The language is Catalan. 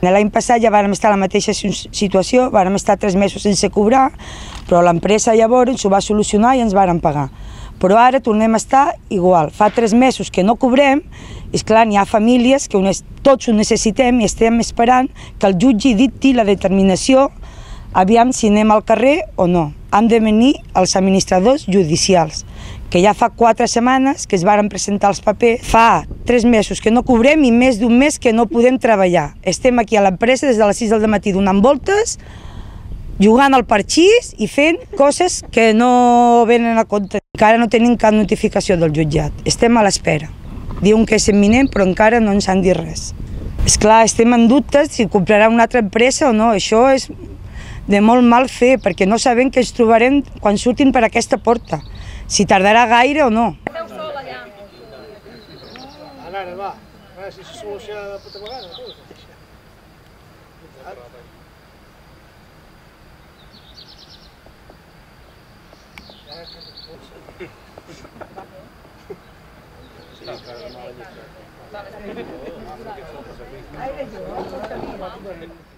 L'any passat ja vàrem estar a la mateixa situació, vàrem estar 3 mesos sense cobrar, però l'empresa llavors ho va solucionar i ens varen pagar. Però ara tornem a estar igual. Fa 3 mesos que no cobrem, i esclar, hi ha famílies que tots ho necessitem i estem esperant que el jutge dicti la determinació aviam si anem al carrer o no. Han de venir els administradors judicials, que ja fa 4 setmanes que es varen presentar els papers. Fa 3 mesos que no cobrem i més d'un mes que no podem treballar. Estem aquí a l'empresa des de les 6 del matí donant voltes, jugant al parxís i fent coses que no venen a compte. Encara no tenim cap notificació del jutjat. Estem a l'espera. Diuen que és imminent, però encara no ens han dit res. Esclar, estem en dubtes si comprarà una altra empresa o no. Això és de molt mal fer, perquè no sabem què ens trobarem quan surtin per aquesta porta. Si tardarà gaire o no. Esteu sol allà. Ara, va. A veure si se soluciona de puta vegada. Ai,